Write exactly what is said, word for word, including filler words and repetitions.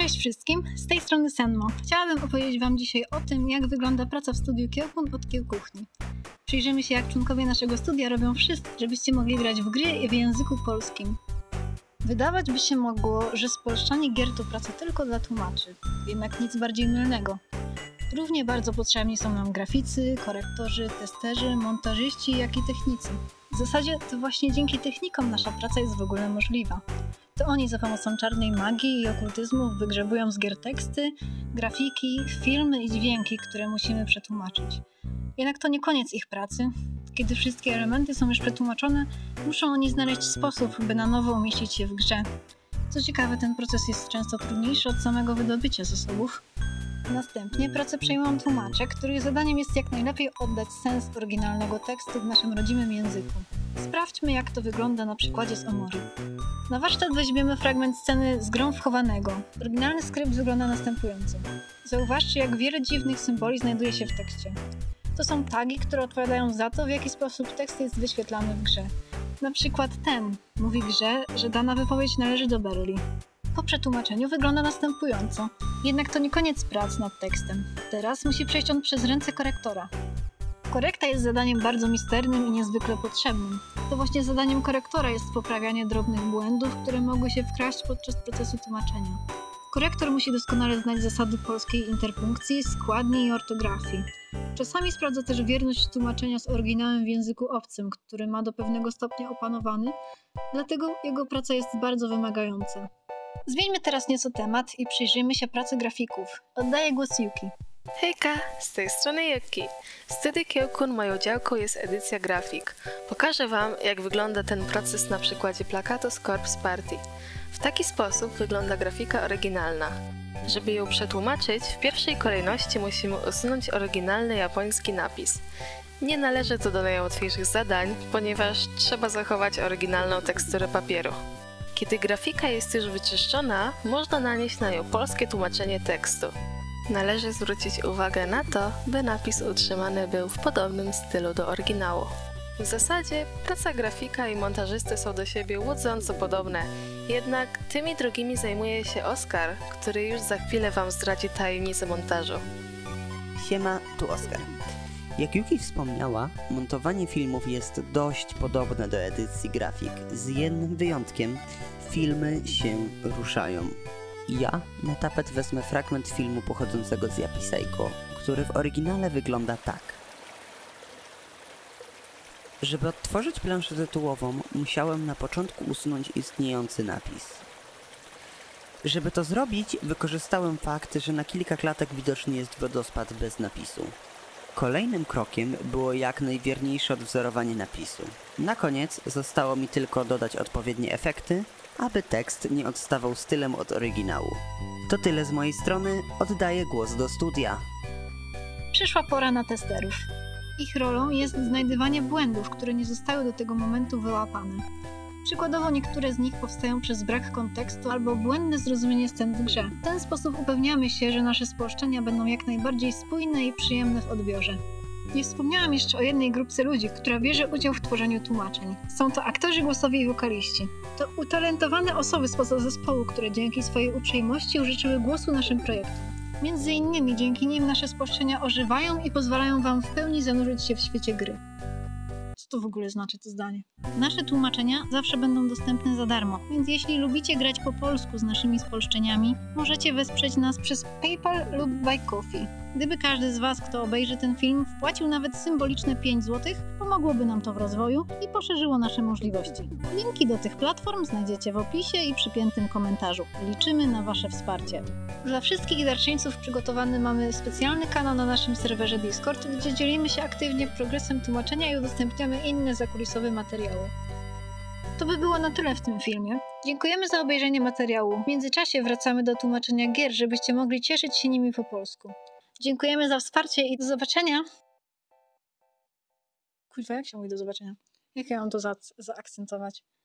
Cześć wszystkim, z tej strony Senmo. Chciałabym opowiedzieć Wam dzisiaj o tym, jak wygląda praca w studiu Kiełkun od Kiełkuchni. Przyjrzymy się, jak członkowie naszego studia robią wszystko, żebyście mogli grać w gry w języku polskim. Wydawać by się mogło, że spolszczanie gier to praca tylko dla tłumaczy, jednak nic bardziej mylnego. Równie bardzo potrzebni są nam graficy, korektorzy, testerzy, montażyści, jak i technicy. W zasadzie to właśnie dzięki technikom nasza praca jest w ogóle możliwa. To oni za pomocą czarnej magii i okultyzmu wygrzebują z gier teksty, grafiki, filmy i dźwięki, które musimy przetłumaczyć. Jednak to nie koniec ich pracy. Kiedy wszystkie elementy są już przetłumaczone, muszą oni znaleźć sposób, by na nowo umieścić je w grze. Co ciekawe, ten proces jest często trudniejszy od samego wydobycia zasobów. Następnie pracę przejmują tłumacze, których zadaniem jest jak najlepiej oddać sens oryginalnego tekstu w naszym rodzimym języku. Sprawdźmy, jak to wygląda na przykładzie z Omori. Na warsztat weźmiemy fragment sceny z grą wchowanego. Oryginalny skrypt wygląda następująco. Zauważcie, jak wiele dziwnych symboli znajduje się w tekście. To są tagi, które odpowiadają za to, w jaki sposób tekst jest wyświetlany w grze. Na przykład ten mówi grze, że dana wypowiedź należy do Berli. Po przetłumaczeniu wygląda następująco. Jednak to nie koniec prac nad tekstem. Teraz musi przejść on przez ręce korektora. Korekta jest zadaniem bardzo misternym i niezwykle potrzebnym. To właśnie zadaniem korektora jest poprawianie drobnych błędów, które mogły się wkraść podczas procesu tłumaczenia. Korektor musi doskonale znać zasady polskiej interpunkcji, składni i ortografii. Czasami sprawdza też wierność tłumaczenia z oryginałem w języku obcym, który ma do pewnego stopnia opanowany, dlatego jego praca jest bardzo wymagająca. Zmieńmy teraz nieco temat i przyjrzyjmy się pracy grafików. Oddaję głos Yuki. Hejka, z tej strony Yuki. W studiu Kiełkun moją działką jest edycja grafik. Pokażę Wam, jak wygląda ten proces na przykładzie plakatu z Corpse Party. W taki sposób wygląda grafika oryginalna. Żeby ją przetłumaczyć, w pierwszej kolejności musimy usunąć oryginalny japoński napis. Nie należy to do najłatwiejszych zadań, ponieważ trzeba zachować oryginalną teksturę papieru. Kiedy grafika jest już wyczyszczona, można nanieść na nią polskie tłumaczenie tekstu. Należy zwrócić uwagę na to, by napis utrzymany był w podobnym stylu do oryginału. W zasadzie praca grafika i montażysty są do siebie łudząco podobne, jednak tymi drugimi zajmuje się Oskar, który już za chwilę Wam zdradzi tajemnicę montażu. Siema, tu Oskar. Jak Yuki wspomniała, montowanie filmów jest dość podobne do edycji grafik, z jednym wyjątkiem: filmy się ruszają. Ja na tapet wezmę fragment filmu pochodzącego z Yapiseiko, który w oryginale wygląda tak. Żeby odtworzyć planszę tytułową, musiałem na początku usunąć istniejący napis. Żeby to zrobić, wykorzystałem fakt, że na kilka klatek widoczny jest wodospad bez napisu. Kolejnym krokiem było jak najwierniejsze odwzorowanie napisu. Na koniec zostało mi tylko dodać odpowiednie efekty, aby tekst nie odstawał stylem od oryginału. To tyle z mojej strony, oddaję głos do studia. Przyszła pora na testerów. Ich rolą jest znajdywanie błędów, które nie zostały do tego momentu wyłapane. Przykładowo niektóre z nich powstają przez brak kontekstu albo błędne zrozumienie scen w grze. W ten sposób upewniamy się, że nasze spolszczenia będą jak najbardziej spójne i przyjemne w odbiorze. Nie wspomniałam jeszcze o jednej grupce ludzi, która bierze udział w tworzeniu tłumaczeń. Są to aktorzy głosowi i wokaliści. To utalentowane osoby spoza zespołu, które dzięki swojej uprzejmości użyczyły głosu naszym projektom. Między innymi dzięki nim nasze spolszczenia ożywają i pozwalają Wam w pełni zanurzyć się w świecie gry. Co to w ogóle znaczy to zdanie? Nasze tłumaczenia zawsze będą dostępne za darmo, więc jeśli lubicie grać po polsku z naszymi spolszczeniami, możecie wesprzeć nas przez PayPal lub Buy Coffee. Gdyby każdy z Was, kto obejrzy ten film, wpłacił nawet symboliczne pięć złotych, pomogłoby nam to w rozwoju i poszerzyło nasze możliwości. Linki do tych platform znajdziecie w opisie i przypiętym komentarzu. Liczymy na Wasze wsparcie. Dla wszystkich darczyńców przygotowany mamy specjalny kanał na naszym serwerze Discord, gdzie dzielimy się aktywnie progresem tłumaczenia i udostępniamy inne zakulisowe materiały. To by było na tyle w tym filmie. Dziękujemy za obejrzenie materiału. W międzyczasie wracamy do tłumaczenia gier, żebyście mogli cieszyć się nimi po polsku. Dziękujemy za wsparcie i do zobaczenia. Kurwa, jak się mówi do zobaczenia? Jak ja mam to za zaakcentować?